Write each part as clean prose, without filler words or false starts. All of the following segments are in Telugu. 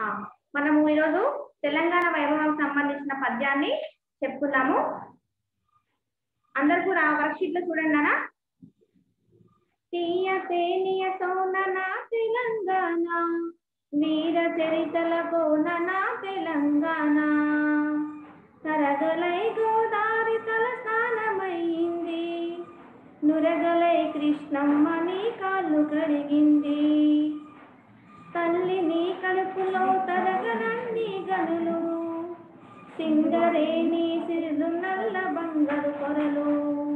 ఆ మనము ఈరోజు తెలంగాణ వైభవం సంబంధించిన పద్యాన్ని చెప్పుకున్నాము. అందరూ కూడా వర్క్షీట్ లో చూడండి నాన్న. తీయ తేనియ సోనన తెలంగాణ వీర చరితల కోనన తెలంగాణ తరగలై గోదారి తల స్నానమైంది నురగలై కృష్ణమ్మని కాళ్ళు కడిగింది తల్లి నీ కడుపులో తరగనన్ని గనులు సింగరేణి సిరులు నల్ల బంగారు కొరలు.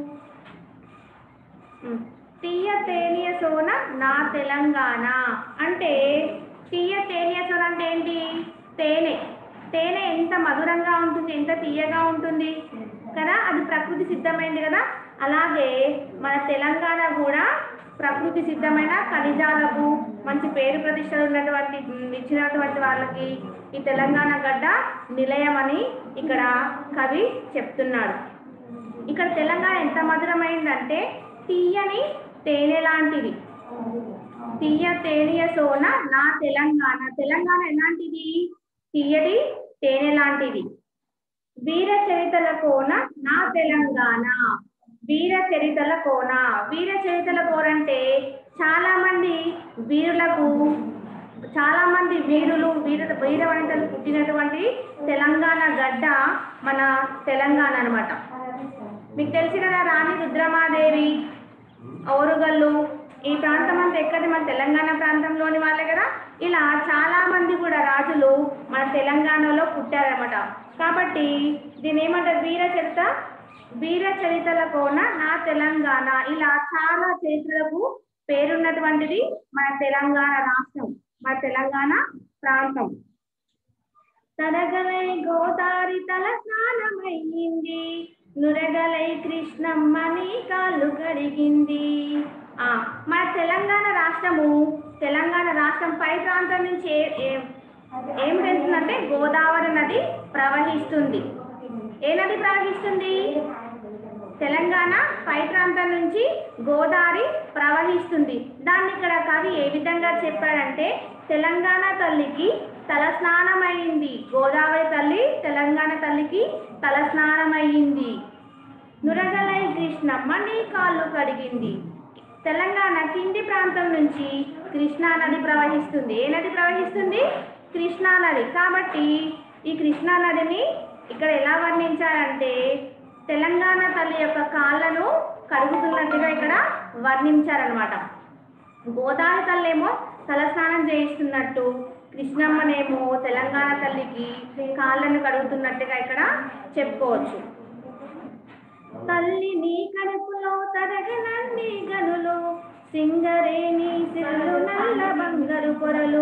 తీయ తేనియ సోన నా తెలంగాణ అంటే తీయ తేనియ సోన అంటే ఏంటి? తేనె. తేనె ఎంత మధురంగా ఉంటుంది, ఎంత తీయగా ఉంటుంది కదా, అది ప్రకృతి సిద్ధమైంది కదా. అలాగే మన తెలంగాణ కూడా ప్రకృతి సిద్ధమైన ఖనిజాలకు మంచి పేరు ప్రతిష్టలు ఉన్నటువంటి ఇచ్చినటువంటి వాళ్ళకి ఈ తెలంగాణ గడ్డ నిలయం అని ఇక్కడ కవి చెప్తున్నాడు. ఇక్కడ తెలంగాణ ఎంత మధురమైందంటే తీయని తేనె లాంటిది. తీయ తేనియ సోన నా తెలంగాణ. తెలంగాణ ఎలాంటిది? తీయటి తేనె లాంటిది. వీర చరితల కోన నా తెలంగాణ. వీర చరితల కోన. వీర చరితల కోన అంటే చాలా మంది వీరులు వీర వనితలు పుట్టినటువంటి తెలంగాణ గడ్డ మన తెలంగాణ అన్నమాట. మీకు తెలిసి కదా, రాణి రుద్రమాదేవి, ఓరుగల్లు, ఈ ప్రాంతం అంతా ఎక్కడి మన తెలంగాణ ప్రాంతంలోని వాళ్ళే కదా. ఇలా చాలా మంది కూడా రాజులు మన తెలంగాణలో పుట్టారన్నమాట. కాబట్టి దీని ఏమంటారు? వీర చరితల కోన నా తెలంగాణ. ఇలా చాలా చరిత్రలకు పేరున్నటువంటిది మన తెలంగాణ రాష్ట్రం, మన తెలంగాణ ప్రాంతం. తరగలై గోదారి తల స్నానమైంది నురగలై కృష్ణమ్మని కాళ్ళు కడిగింది. మన తెలంగాణ రాష్ట్రం పై ప్రాంతం నుంచి ఏం వెళ్తుందంటే గోదావరి నది ప్రవహిస్తుంది. ఏ నది ప్రవహిస్తుంది? తెలంగాణ పై ప్రాంతం నుంచి గోదావరి ప్రవహిస్తుంది. దాన్ని ఇక్కడ కవి ఏ విధంగా చెప్పాడంటే, తెలంగాణ తల్లికి తలస్నానమైంది. గోదావరి తల్లి తెలంగాణ తల్లికి తలస్నానమైంది. నురగలై కృష్ణమ్మ నీ కాళ్ళు కడిగింది. తెలంగాణ కింది ప్రాంతం నుంచి కృష్ణా నది ప్రవహిస్తుంది. ఏ నది ప్రవహిస్తుంది? కృష్ణా నది. కాబట్టి ఈ కృష్ణా నదిని ఇక్కడ ఎలా వర్ణించారంటే, తెలంగాణ తల్లి యొక్క కాళ్ళను కడుగుతున్నట్టుగా ఇక్కడ వర్ణించారనమాట. గోదావరి తల్లి ఏమో తలస్నానం చేయిస్తున్నట్టు, కృష్ణమ్మనేమో తెలంగాణ తల్లికి కాళ్ళను కడుగుతున్నట్టుగా ఇక్కడ చెప్పుకోవచ్చు. తల్లి నీ కడుపులో తరగనన్ని గనులు సింగరేణి సిరులు నల్ల బంగారు కొరలు.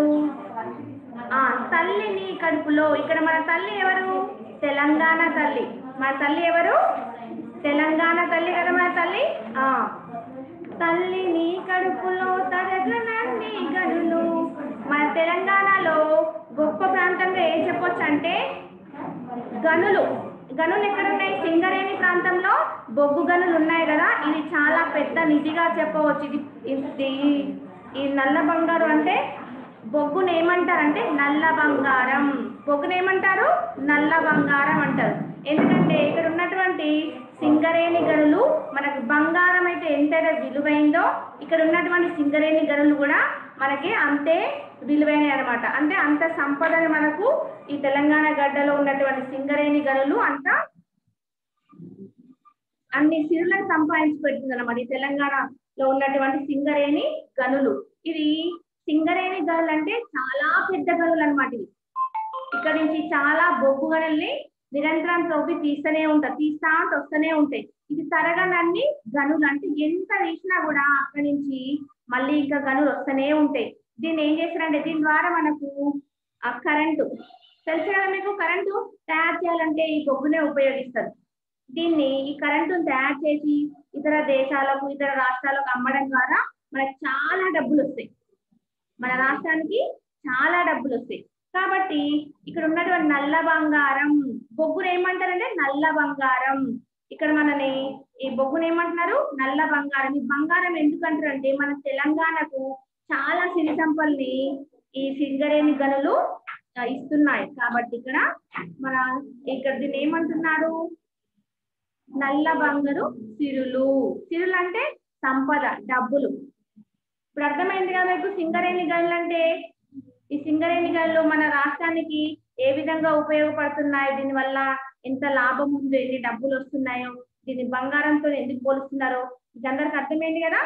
తల్లి నీ కడుపులో. ఇక్కడ మన తల్లి ఎవరు? తెలంగాణ తల్లి. మన తల్లి ఎవరు? తెలంగాణ తల్లి కదా మన తల్లి. తల్లి నీ కడుపులో తరగనన్ని గనులు. మన తెలంగాణలో గొప్ప ప్రాంతంగా ఏం చెప్పొచ్చు అంటే గనులు. గనులు ఎక్కడ ఉన్నాయి? సింగరేణి ప్రాంతంలో బొగ్గు గనులు ఉన్నాయి కదా. ఇది చాలా పెద్ద నిధిగా చెప్పవచ్చు. ఇది ఈ నల్ల బంగారు అంటే బొగ్గును ఏమంటారంటే నల్ల బంగారం. బొగ్గును ఏమంటారు? నల్ల బంగారం అంటారు. ఎందుకంటే ఇక్కడ ఉన్నటువంటి సింగరేణి గనులు మనకు బంగారం అయితే ఎంతైతే విలువైందో, ఇక్కడ ఉన్నటువంటి సింగరేణి గనులు కూడా మనకి అంతే విలువైనవి అనమాట. అంటే అంత సంపదను మనకు ఈ తెలంగాణ గడ్డలో ఉన్నటువంటి సింగరేణి గనులు అంత అన్ని సిరులను సంపాదించి పెడుతుంది అనమాట ఈ తెలంగాణలో ఉన్నటువంటి సింగరేణి గనులు. ఇది సింగరేణి గనులు అంటే చాలా పెద్ద గనులు అనమాట. ఇవి ఇక్కడ నుంచి చాలా బొగ్గు గనుల్ని నిరంతరం తవ్వి తీస్తా వస్తూనే ఉంటాయి. ఇది తరగనన్ని గనులు అంటే ఎంత తీసినా కూడా అక్కడి నుంచి మళ్ళీ ఇంకా గనులు వస్తూనే ఉంటాయి. దీన్ని ఏం చేస్తారంటే, దీని ద్వారా మనకు కరెంటు తెలుసు కదా మీకు. కరెంటు తయారు చేయాలంటే ఈ బొగ్గునే ఉపయోగిస్తారు. ఈ కరెంటును తయారు చేసి ఇతర దేశాలకు, ఇతర రాష్ట్రాలకు అమ్మడం ద్వారా మనకు చాలా డబ్బులు వస్తాయి. మన రాష్ట్రానికి చాలా డబ్బులు వస్తాయి. కాబట్టి ఇక్కడ ఉన్నటువంటి నల్ల బంగారం, బొగ్గును ఏమంటారంటే నల్ల బంగారం. ఇక్కడ మనని ఈ బొగ్గును ఏమంటున్నారు? నల్ల బంగారం. ఈ బంగారం ఎందుకంటారు అంటే, మన తెలంగాణకు చాలా సిరి సంపల్ని ఈ సింగరేణి గనులు ఇస్తున్నాయి. కాబట్టి ఇక్కడ దీన్ని ఏమంటున్నారు? నల్ల బంగారు సిరులు. సిరులు అంటే సంపద, డబ్బులు. ఇప్పుడు అర్థమైంది కదా మీకు సింగరేణి గనులు అంటే? ఈ సింగరేణి గనులు మన రాష్ట్రానికి ఏ విధంగా ఉపయోగపడుతున్నాయి, దీనివల్ల ఎంత లాభం ఉందో, ఎన్ని డబ్బులు వస్తున్నాయో, దీన్ని బంగారంతో ఎందుకు పోలుస్తున్నారో ఇది అందరికి అర్థమైంది కదా.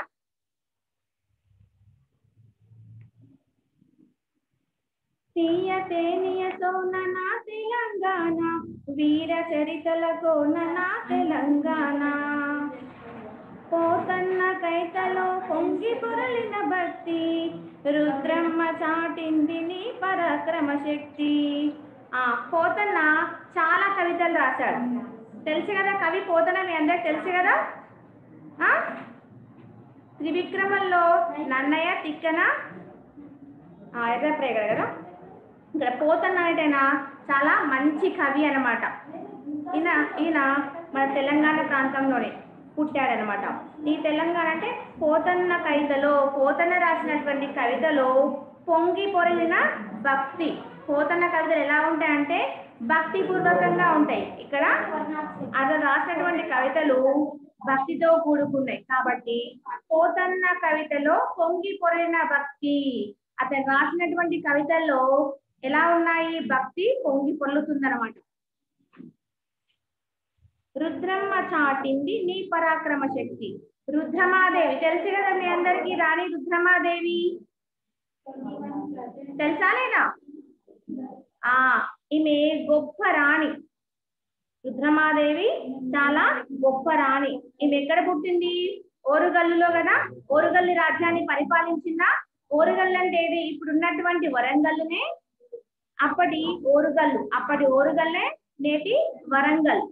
నా తెలంగాణ వీర చరితలతో నా తెలంగాణ, పోతన్న కైతలో పొంగి పొరలిన భక్తి, రుద్రమ్మ చాటింది నీ పరాక్రమ శక్తి. పోతన్న చాలా కవితలు రాశాడు, తెలుసు కదా. కవి పోతన మీ అందరికి తెలుసు కదా. త్రివిక్రమంలో నన్నయ్య తిక్కన ఎర్రప్రేగ కదా. ఇక్కడ పోతన్న అంటే చాలా మంచి కవి అనమాట. ఈయన మన తెలంగాణ ప్రాంతంలోనే పుట్టాడనమాట. ఈ తెలంగాణ అంటే పోతన్న కవితలో, పోతన్న రాసినటువంటి కవితలో పొంగి పొరిలిన భక్తి. పోతన్న కవితలు ఎలా ఉంటాయంటే భక్తి పూర్వకంగా ఉంటాయి. ఇక్కడ అతను రాసినటువంటి కవితలు భక్తితో కూడుకున్నాయి. కాబట్టి పోతన్న కవితలో పొంగి పొరిలిన భక్తి. అతను రాసినటువంటి కవితల్లో ఎలా ఉన్నాయి? భక్తి పొంగి పొర్లుతుందన్నమాట. రుద్రమ్మ చాటింది నీ పరాక్రమ శక్తి. రుద్రమాదేవి తెలుసు కదా మీ అందరికీ. రాణి రుద్రమాదేవి తెలుసా లేదా? ఈమె గొప్ప రాణి. రుద్రమాదేవి చాలా గొప్ప రాణి. ఈమె ఎక్కడ పుట్టింది? ఓరుగల్లులో కదా. ఓరుగల్లు రాజ్యాన్ని పరిపాలించిన. ఓరుగల్లు అంటే ఏది? ఇప్పుడు ఉన్నటువంటి వరంగల్లునే అప్పటి ఓరుగల్లే నేటి వరంగల్.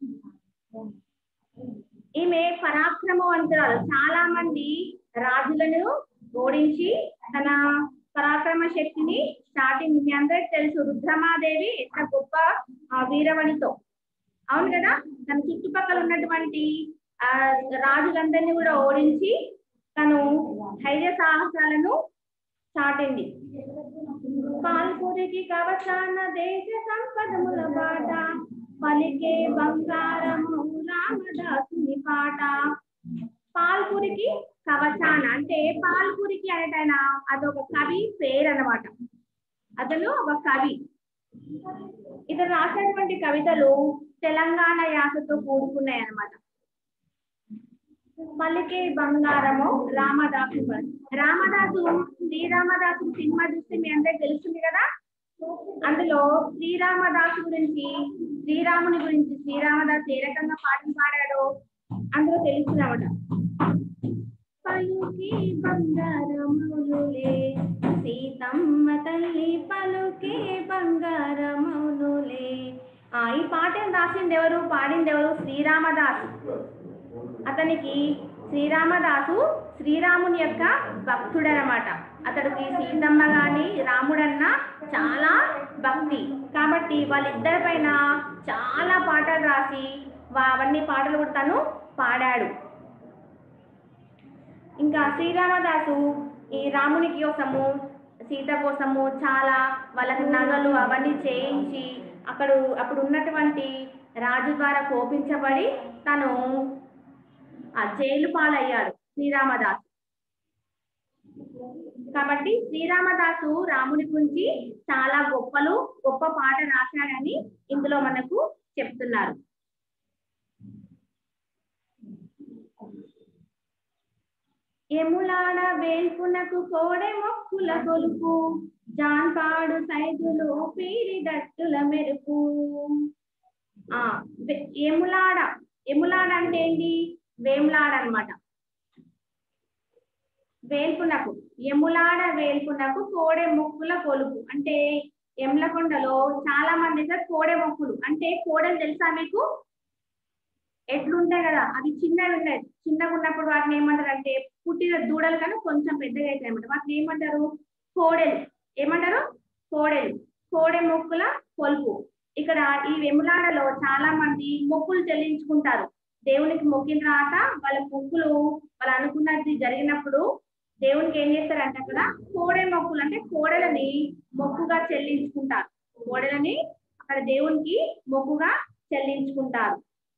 ఈమె పరాక్రమవంతురాలు. చాలా మంది రాజులను ఓడించి తన పరాక్రమ శక్తిని చాటింది. మీ అందరికి తెలుసు రుద్రమాదేవి ఎంత గొప్ప వీరవనితో. అవును కదా. తన చుట్టుపక్కల ఉన్నటువంటి రాజులందరినీ కూడా ఓడించి తను ధైర్య సాహసాలను చాటింది. పాల్పురికి కవచాన దేశ సంపదముల బాట, పలికే బంగారము రామదాసుని పాట. పాల్పురికి కవచాన అంటే పాల్పురికి అనేటైనా అదొక కవి పేరు అన్నమాట. అతను ఒక కవి. ఇతను రాసినటువంటి కవితలు తెలంగాణ యాసతో కూడుకున్నాయి అన్నమాట. పలికే బంగారము రామదాసు. శ్రీరామదాసు సినిమా చూస్తే మీ అందరికి తెలుస్తుంది కదా. అందులో శ్రీరామదాసు గురించి, శ్రీరాముని గురించి శ్రీరామదాసు ఏ రకంగా పాటలు పాడాడో అందులో తెలుస్తుందన్నమాట. పలుకే బంగారములులే సీతమ్మ తల్లి, పలుకే బంగారములులే. ఈ పాటను రాసింది ఎవరు, పాడింది ఎవరు? శ్రీరామదాసు. అతనికి శ్రీరామదాసు శ్రీరాముని యొక్క భక్తుడనమాట. అతడికి సీతమ్మ గాని రాముడన్నా చాలా భక్తి. కాబట్టి వాళ్ళిద్దరి పైన చాలా పాటలు రాసి అవన్నీ పాటలు కూడా తను పాడాడు. ఇంకా శ్రీరామదాసు ఈ రాముని కోసము, సీత కోసము చాలా వాళ్ళకి నగలు అవన్నీ చేయించి అప్పుడు ఉన్నటువంటి రాజు ద్వారా కోపించబడి తను జైలు పాలయ్యాడు శ్రీరామదాసు. కాబట్టి శ్రీరామదాసు రాముని గురించి చాలా గొప్ప పాట రాశాడని ఇందులో మనకు చెప్తున్నారు. ఎములాడ వేల్పునకు కోడె మొక్కుల కొలుపు, జాన్పాడు సైదులు పీరి దట్టుల మెరుపు. ఎములాడ అంటే ఏంటి? వేములాడ అన్నమాట. వేల్పునకు, ఎములాడ వేల్పునకు కోడె మొక్కుల కొలుపు అంటే ఎమ్లకొండలో చాలా మంది కోడె మొక్కులు అంటే కోడెలు తెలుసా మీకు? ఎట్లుంటాయి కదా, అవి చిన్నగా ఉంటాయి. చిన్నగా ఉన్నప్పుడు వాటిని ఏమంటారు అంటే పుట్టిన దూడలు కానీ కొంచెం పెద్దగా అవుతాయి అన్నమాట. వాటిని ఏమంటారు? కోడెలు. ఏమంటారు? కోడెలు. కోడె మొక్కుల కొలుపు. ఇక్కడ ఈ వెములాడలో చాలా మంది మొక్కులు చెల్లించుకుంటారు. దేవునికి మొక్కిన తర్వాత వాళ్ళ మొక్కులు వాళ్ళు అనుకున్నది జరిగినప్పుడు దేవునికి ఏం చేస్తారంటే అక్కడ కోడె మొక్కులు అంటే కోడెలని మొక్కుగా చెల్లించుకుంటారు. కోడెలని అక్కడ దేవునికి మొక్కుగా చెల్లించుకుంటారు.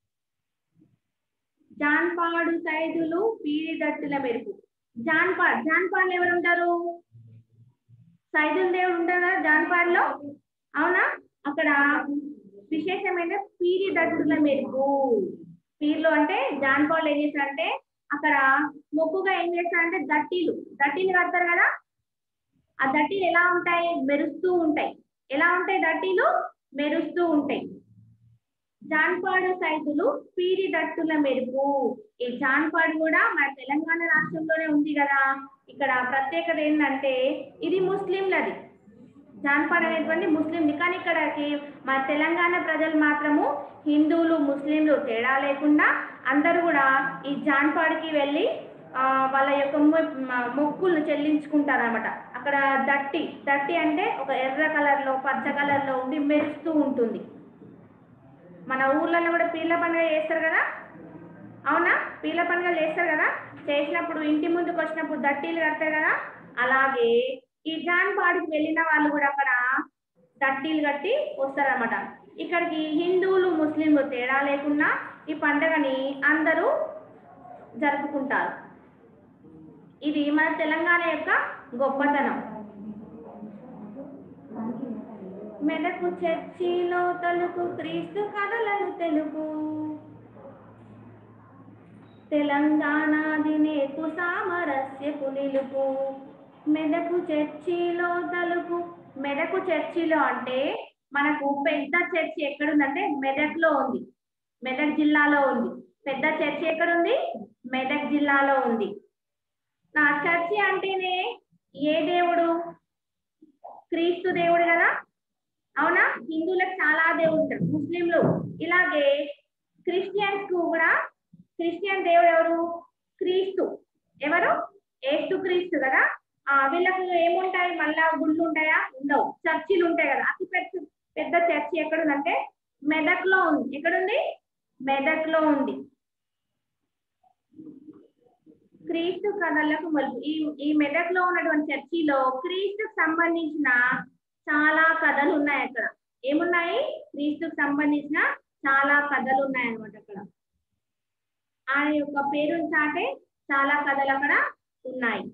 జాన్పాడు సైదులు పీరి దట్టుల మెరుపు. జాన్పాడులో ఎవరు ఉంటారు? సైదుల దేవుడు ఉంటారు కదా జాన్పాడులో, అవునా? అక్కడ విశేషమైన పీరి దట్టుల మెరుపు. పీర్లు అంటే జాన్పాడులో ఏం చేస్తారంటే అక్కడ మొక్కుగా ఏం చేస్తారంటే దట్టీలు కడతారు కదా. ఆ దట్టీలు ఎలా ఉంటాయి? మెరుస్తూ ఉంటాయి. ఎలా ఉంటాయి దట్టీలు? మెరుస్తూ ఉంటాయి. జాన్పాడు సైదులు పీరి దట్టుల మెరుపు. ఈ జాన్పాడు కూడా మన తెలంగాణ రాష్ట్రంలోనే ఉంది కదా. ఇక్కడ ప్రత్యేకత ఏంటంటే ఇది ముస్లింలది. జాన్పాడు అనేటువంటి ముస్లింది, కానీ ఇక్కడకి మన తెలంగాణ ప్రజలు మాత్రము హిందువులు ముస్లింలు తేడా లేకుండా అందరూ కూడా ఈ జాన్పాడుకి వెళ్ళి వాళ్ళ యొక్క మొక్కులు చెల్లించుకుంటారు అనమాట. అక్కడ దట్టి అంటే ఒక ఎర్ర కలర్లో పచ్చ కలర్లో ఉండి మెరుస్తూ ఉంటుంది. మన ఊర్లలో కూడా పీర్ల పండుగ చేస్తారు కదా, అవునా? పీర్ల పండుగ చేస్తారు కదా, చేసినప్పుడు ఇంటి ముందుకు వచ్చినప్పుడు దట్టీలు కడతారు కదా. అలాగే ఈ జాన్పాడుకి వెళ్ళిన వాళ్ళు కూడా అక్కడ దట్టీలు కట్టి వస్తారనమాట. ఇక్కడికి హిందువులు ముస్లింలు తేడా లేకుండా ఈ పండుగని అందరూ జరుపుకుంటారు. ఇది మన తెలంగాణ యొక్క గొప్పతనం. మెదకు చర్చిలో తలుపు క్రీస్తు కథలను తెలుపు, తెలంగాణది నేర్పు సామరస్యపు నిలుపు. మెదకు చర్చిలో తలుపు. మెదకు చర్చిలో అంటే మనకు పెద్ద చర్చి ఎక్కడుందంటే మెదక్లో ఉంది, మెదక్ జిల్లాలో ఉంది. పెద్ద చర్చి ఎక్కడుంది? మెదక్ జిల్లాలో ఉంది. నా చర్చి అంటేనే ఏ దేవుడు? క్రీస్తు దేవుడు కదా, అవునా? హిందువులకు చాలా దేవుడు ఉంటారు, ముస్లింలు ఇలాగే. క్రిస్టియన్స్ కు కూడా క్రిస్టియన్ దేవుడు ఎవరు? క్రీస్తు. ఎవరు? యేసు క్రీస్తు కదా. వీళ్ళకు ఏముంటాయి? మళ్ళా గుళ్ళు ఉంటాయా? ఉండవు, చర్చిలు ఉంటాయి కదా. అతి పెద్ద చర్చి ఎక్కడుందంటే మెదక్ లో ఉంది. ఎక్కడుంది? మెదక్ లో ఉంది. క్రీస్తు కథలకు మలుపు. ఈ మెదక్ లో ఉన్నటువంటి చర్చిలో క్రీస్తుకు సంబంధించిన చాలా కథలు ఉన్నాయి. అక్కడ ఏమున్నాయి? క్రీస్తుకు సంబంధించిన చాలా కథలు ఉన్నాయి అన్నమాట. అక్కడ ఆయన యొక్క పేరును చాటే చాలా కథలు అక్కడ ఉన్నాయి.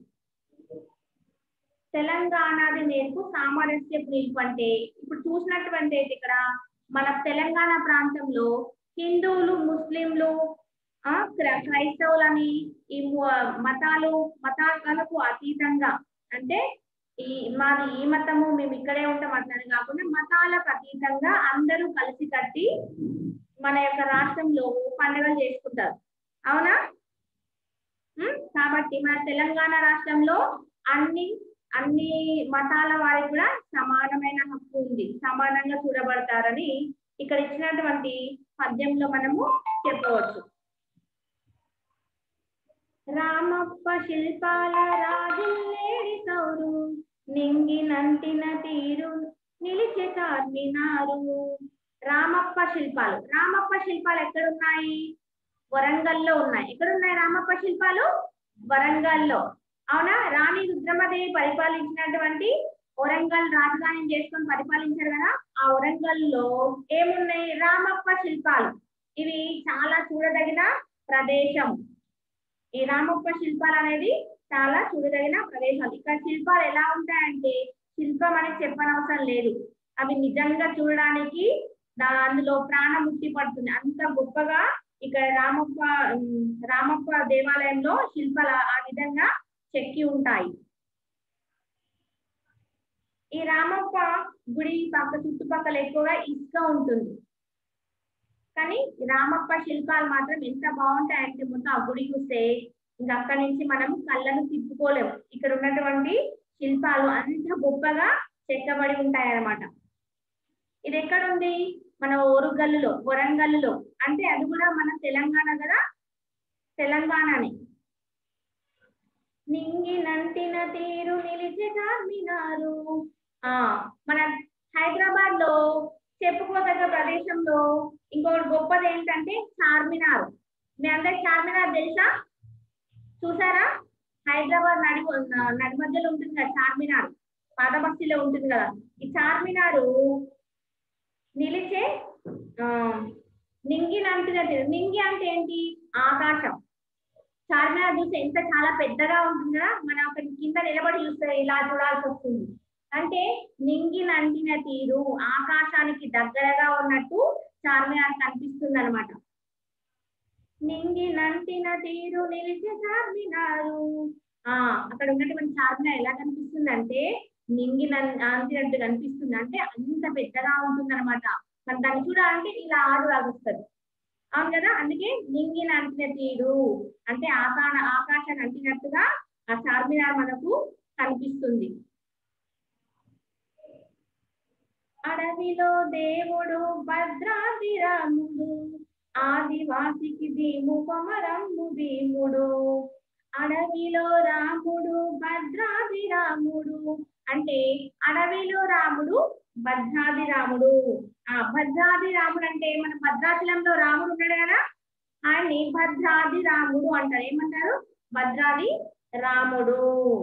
తెలంగాణది నేర్పు సామరస్యపు నిలుపు అంటే ఇప్పుడు చూసినటువంటి ఇక్కడ మన తెలంగాణ ప్రాంతంలో హిందువులు ముస్లింలు క్రైస్తవులని ఈ మతాలకు అతీతంగా, అంటే మాది ఈ మతము మేము ఇక్కడే ఉంటాం అట్లని కాకుండా మతాలకు అతీతంగా అందరూ కలిసి కట్టి మన యొక్క రాష్ట్రంలో పండుగలు చేసుకుంటారు, అవునా? కాబట్టి మన తెలంగాణ రాష్ట్రంలో అన్ని మతాల వారికి కూడా సమానమైన హక్కు ఉంది, సమానంగా చూడబడతారని ఇక్కడ ఇచ్చినటువంటి పద్యంలో మనము చెప్పవచ్చు. రామప్ప శిల్పాల రాజుల్లేడి సౌరు, నింగినంటిన తీరు నిలిచే చార్మినారు. రామప్ప శిల్పాలు ఎక్కడున్నాయి? వరంగల్లో ఉన్నాయి. ఎక్కడున్నాయి రామప్ప శిల్పాలు? వరంగల్లో, అవునా? రాణి రుద్రమదేవి పరిపాలించినటువంటి వరంగల్ రాజధాని చేసుకొని పరిపాలించారు కదా. ఆ వరంగల్లో ఏమున్నాయి? రామప్ప శిల్పాలు. ఇవి చాలా చూడదగిన ప్రదేశం. ఈ రామప్ప శిల్పాలు అనేది చాలా చూడదగిన ప్రదేశాలు. ఇక్కడ శిల్పాలు ఎలా ఉంటాయంటే శిల్పం అని చెప్పనవసరం లేదు, అవి నిజంగా చూడడానికి అందులో ప్రాణం ముట్టి పడుతుంది, అంత గొప్పగా ఇక్కడ రామప్ప దేవాలయంలో శిల్పాలు ఆ విధంగా చెక్కి ఉంటాయి. ఈ రామప్ప గుడి చుట్టుపక్కల ఎక్కువగా ఇసుక ఉంటుంది, కానీ రామప్ప శిల్పాలు మాత్రం ఎంత బాగుంటాయంటే మొత్తం ఆ గుడి చూస్తే ఇంకా అక్కడి నుంచి మనం కళ్ళను తిప్పుకోలేము. ఇక్కడ ఉన్నటువంటి శిల్పాలు అంత గొప్పగా చెక్కబడి ఉంటాయి అన్నమాట. ఇది ఎక్కడ ఉంది? మన ఓరుగల్లులో, వరంగల్లో. అంటే అది కూడా మన తెలంగాణ కదా, తెలంగాణని. నింగినంటిన తీరు నిలిచే చార్మినారు. మన హైదరాబాద్ లో చెప్పుకోదగ్గ ప్రదేశంలో ఇంకొకటి గొప్పది ఏంటంటే చార్మినార్. మీ అందరికి చార్మినార్ తెలుసా? చూసారా? హైదరాబాద్ నడి మధ్యలో ఉంటుంది కదా చార్మినార్, పాత బస్తీలో ఉంటుంది కదా. ఈ చార్మినారు నిలిచే నింగి నంటినట్టు. నింగి అంటే ఏంటి? ఆకాశం. చార్మినార్ చూస్తే ఎంత చాలా పెద్దగా ఉంటుంది కదా, మనం అక్కడ కింద నిలబడి చూస్తే ఇలా చూడాల్సి వస్తుంది. అంటే నింగి నంటిన తీరు, ఆకాశానికి దగ్గరగా ఉన్నట్టు చార్మినార్ కనిపిస్తుంది అనమాట. నింగి నంటిన తీరు నిలిచే చార్మినారు. అక్కడ ఉన్నటువంటి చార్మినార్ ఎలా కనిపిస్తుంది అంటే నింగి నంటినట్టు కనిపిస్తుంది. అంటే అంత పెద్దగా ఉంటుంది అనమాట. మనం దాన్ని చూడాలంటే ఇలా ఆగుస్తుంది. అవును కదా, అందుకే నింగి నంటిన తీరు అంటే ఆకాశాన్ని అంటినట్టుగా ఆ చార్మినార్ మనకు కనిపిస్తుంది. అడవిలో దేవుడు భద్రాద్రి రాముడు, ఆదివాసికి భీము కొమరమ్ము భీముడు. అడవిలో రాముడు భద్రాద్రి రాముడు అంటే అడవిలో రాముడు భద్రాద్రి రాముడు. భద్రాద్రి రాముడు అంటే మన భద్రాచలంలో రాముడు ఉన్నాడు కదా, ఆయన్ని భద్రాద్రి రాముడు అంటారు. ఏమంటారు? భద్రాద్రి రాముడు.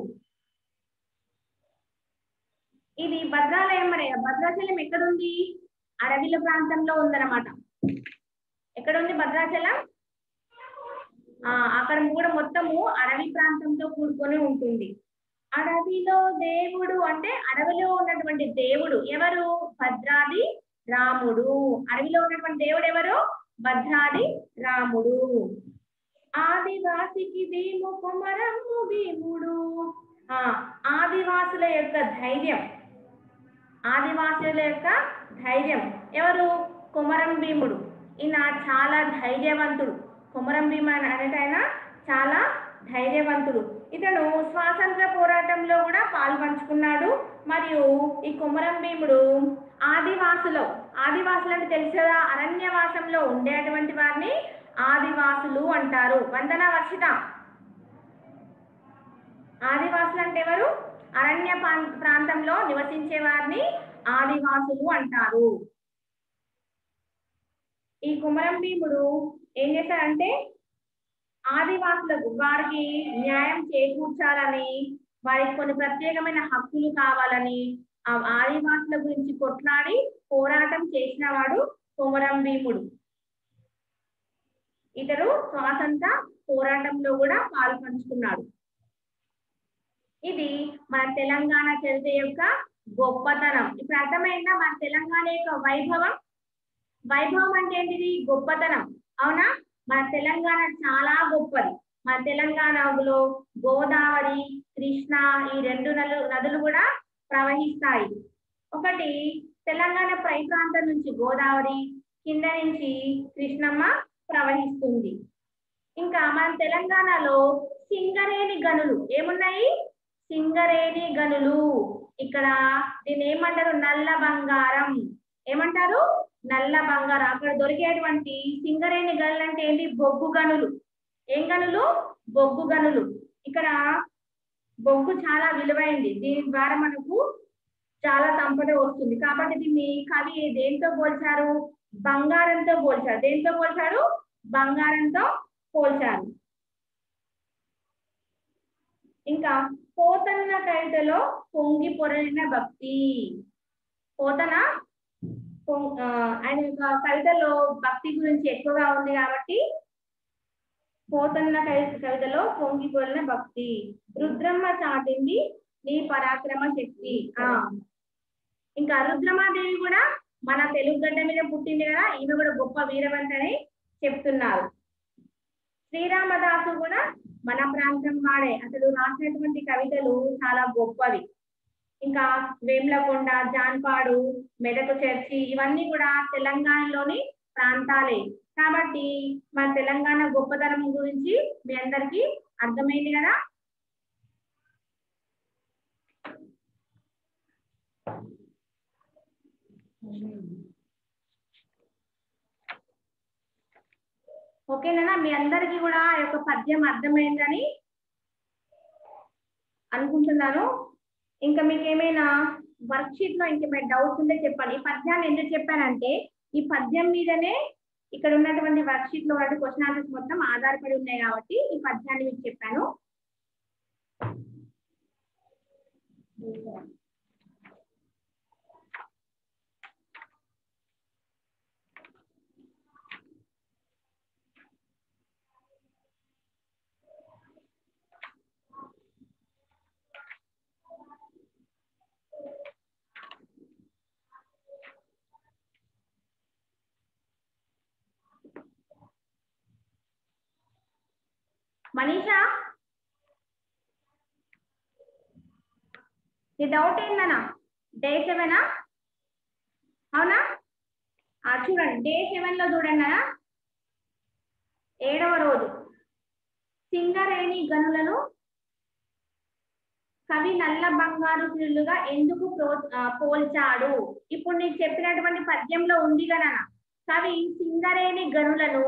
ఇది భద్రాలయం. మరి భద్రాచలం ఎక్కడుంది? అడవిల ప్రాంతంలో ఉందన్నమాట. ఎక్కడుంది భద్రాచలం? అక్కడ కూడా మొత్తము అడవి ప్రాంతంతో కూడుకొని ఉంటుంది. అడవిలో దేవుడు అంటే అడవిలో ఉన్నటువంటి దేవుడు ఎవరు? భద్రాద్రి రాముడు. అడవిలో ఉన్నటువంటి దేవుడు ఎవరు? భద్రాద్రి రాముడు. ఆదివాసికి భీము కొమరమ్ము భీముడు. ఆదివాసుల యొక్క ధైర్యం, ఆదివాసుల యొక్క ధైర్యం ఎవరు? కొమరం భీముడు. ఈయన చాలా ధైర్యవంతుడు. కొమరం భీమ అనేటైనా చాలా ధైర్యవంతుడు. ఇతను స్వాతంత్ర పోరాటంలో కూడా పాల్పంచుకున్నాడు. మరియు ఈ కొమరం భీముడు ఆదివాసులు అంటే తెలుసు కదా, అరణ్యవాసంలో ఉండేటువంటి వారిని ఆదివాసులు అంటారు. వందన వర్షిత. ఆదివాసులు అంటే ఎవరు? అరణ్య ప్రాంతంలో నివసించే వారిని ఆదివాసులు అంటారు. ఈ కొమరం భీముడు ఏం చేశారంటే ఆదివాసులకు వారికి న్యాయం చేకూర్చాలని, వారికి కొన్ని ప్రత్యేకమైన హక్కులు కావాలని ఆ ఆదివాసుల గురించి కొట్లాడి పోరాటం చేసిన వాడు కొమరం భీముడు. ఇతడు స్వాతంత్ర పోరాటంలో కూడా పాల్పంచుకున్నాడు. ఇది మన తెలంగాణ చరిత్ర యొక్క గొప్పతనం. ఇప్పుడు అర్థమైందా మన తెలంగాణ యొక్క వైభవం? వైభవం అంటే ఏంటిది? గొప్పతనం. అవునా? మన తెలంగాణ చాలా గొప్పది. మన తెలంగాణలో గోదావరి, కృష్ణ ఈ రెండు నదులు కూడా ప్రవహిస్తాయి. ఒకటి తెలంగాణ పై ప్రాంతం నుంచి గోదావరి, కింద నుంచి కృష్ణమ్మ ప్రవహిస్తుంది. ఇంకా మన తెలంగాణలో సింగరేణి గనులు ఏమున్నాయి? సింగరేణి గనులు. ఇక్కడ దీన్ని ఏమంటారు? నల్ల బంగారం. ఏమంటారు? నల్ల బంగారం. అక్కడ దొరికేటువంటి సింగరేణి గనులు అంటే ఏంటి? బొగ్గు గనులు. ఏం గనులు? బొగ్గు గనులు. ఇక్కడ బొగ్గు చాలా విలువైంది. దీని ద్వారా మనకు చాలా సంపద వస్తుంది. కాబట్టి దీన్ని కవి దేంతో పోల్చారు? బంగారంతో పోల్చారు. దేంతో పోల్చారు? బంగారంతో పోల్చారు. ఇంకా పోతన్న కవితలో పొంగి పొరలిన భక్తి. పోతన ఆయన యొక్క కవితలో భక్తి గురించి ఎక్కువగా ఉంది కాబట్టి పోతన్న కవితలో పొంగి పొరలిన భక్తి. రుద్రమ్మ చాటింది నీ పరాక్రమ శక్తి. ఇంకా రుద్రమాదేవి కూడా మన తెలుగు గడ్డ మీద పుట్టింది కదా, ఈమె కూడా గొప్ప వీరవంతని చెప్తున్నారు. శ్రీరామదాసు కూడా మన ప్రాంతం వాడే. అతడు రాసినటువంటి కవితలు చాలా గొప్పవి. ఇంకా వేములకొండ, జాన్పాడు, మెదకు చర్చి ఇవన్నీ కూడా తెలంగాణలోని ప్రాంతాలే. కాబట్టి మన తెలంగాణ గొప్పతనం గురించి మీ అందరికీ అర్థమైంది కదా. ఓకేనా? మీ అందరికీ కూడా ఆ యొక్క పద్యం అర్థమైందని అనుకుంటున్నాను. ఇంకా మీకు ఏమైనా వర్క్షీట్ లో ఇంకేమైనా డౌట్స్ ఉంటే చెప్పండి. ఈ పద్యాన్ని ఎందుకు చెప్పానంటే ఈ పద్యం మీదనే ఇక్కడ ఉన్నటువంటి వర్క్షీట్ లో క్వశ్చన్ ఆన్సర్స్ మొత్తం ఆధారపడి ఉన్నాయి కాబట్టి ఈ పద్యాన్ని మీకు చెప్పాను. మనీషా నీ డౌట్ ఏందన్నా డే 7 అవునా చూడండి డే 7 లో చూడండి అన్న 7వ రోజు సింగరేణి గనులను కవి నల్ల బంగారు సిరులుగా ఎందుకు పోల్చాడు. ఇప్పుడు నీకు చెప్పినటువంటి పద్యంలో ఉంది కదా కవి సింగరేణి గనులను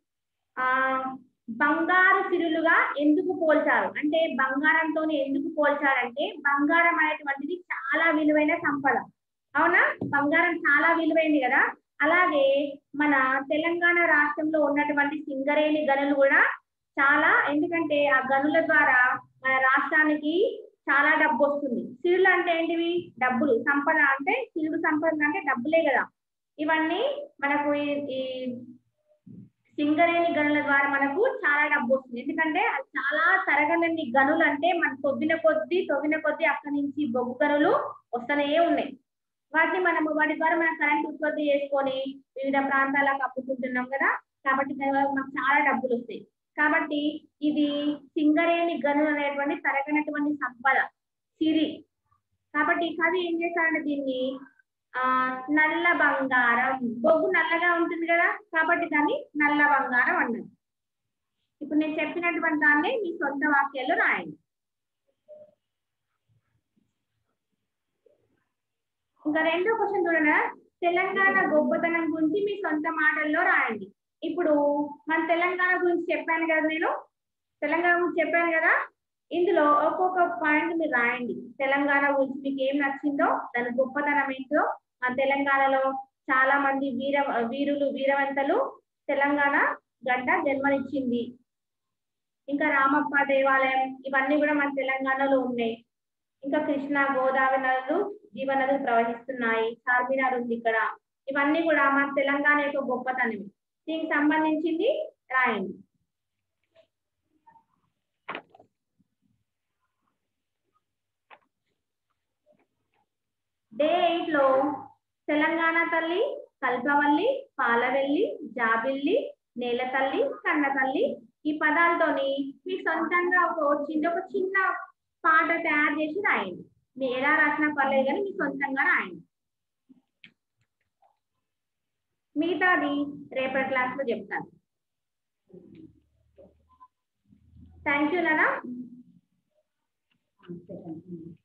బంగారు సిరులుగా ఎందుకు పోల్చారు అంటే బంగారంతో ఎందుకు పోల్చారంటే బంగారం అనేటువంటిది చాలా విలువైన సంపద అవునా బంగారం చాలా విలువైంది కదా అలాగే మన తెలంగాణ రాష్ట్రంలో ఉన్నటువంటి సింగరేణి గనులు కూడా చాలా ఎందుకంటే ఆ గనుల ద్వారా మన రాష్ట్రానికి చాలా డబ్బు వస్తుంది. సిరులు అంటే ఏంటివి డబ్బులు సంపద అంటే సిరులు సంపద అంటే డబ్బులే కదా ఇవన్నీ మనకు ఈ సింగరేణి గనుల ద్వారా మనకు చాలా డబ్బు వస్తుంది ఎందుకంటే అది చాలా తరగనన్ని గనులు అంటే మన తవ్విన కొద్దీ అక్కడి నుంచి బొగ్గు గనులు వస్తూనే ఉన్నాయి వాటి ద్వారా మనం కరెంట్ ఉత్పత్తి చేసుకొని వివిధ ప్రాంతాలకు అమ్ముకుంటున్నాం కదా కాబట్టి మనకు చాలా డబ్బులు వస్తాయి కాబట్టి ఇది సింగరేణి గనులు అనేటువంటి తరగనటువంటి సంపద సిరి కాబట్టి కవి ఏం చేశారంటే దీన్ని నల్ల బంగారం బొగ్గు నల్లగా ఉంటుంది కదా కాబట్టి దాన్ని నల్ల బంగారం అన్నది. ఇప్పుడు నేను చెప్పినటువంటి దాన్ని మీ సొంత వాక్యాల్లో రాయండి. ఇంకా రెండో క్వశ్చన్ చూడండి తెలంగాణ గొప్పతనం గురించి మీ సొంత మాటల్లో రాయండి. ఇప్పుడు మన తెలంగాణ గురించి చెప్పాను కదా నేను తెలంగాణ గురించి చెప్పాను కదా ఇందులో ఒక్కొక్క పాయింట్ మీరు రాయండి. తెలంగాణ గురించి మీకు ఏం నచ్చిందో దాని గొప్పతనం ఏంటో మన తెలంగాణలో చాలా మంది వీరవంతలు తెలంగాణ గడ్డ జన్మనిచ్చింది. ఇంకా రామప్ప దేవాలయం ఇవన్నీ కూడా మన తెలంగాణలో ఉన్నాయి. ఇంకా కృష్ణ గోదావరి నదులు జీవనదులు ప్రవహిస్తున్నాయి. చార్మినార్ ఉంది ఇక్కడ. ఇవన్నీ కూడా మన తెలంగాణ యొక్క గొప్పతనం. దీనికి సంబంధించింది రాయండి. డే 8 లో తెలంగాణ తల్లి కల్పవల్లి పాలవెల్లి జాబిల్లి నేల తల్లి కన్న తల్లి ఈ పదాలతోని మీకు సొంతంగా ఒక చిన్న పాట తయారు చేసి రాయండి. మీరు ఎలా రాసినా పర్లేదు కానీ మీ సొంతంగా రాయండి. మిగతాది రేపటి క్లాస్ లో చెప్తాను. థ్యాంక్ యూ నానా.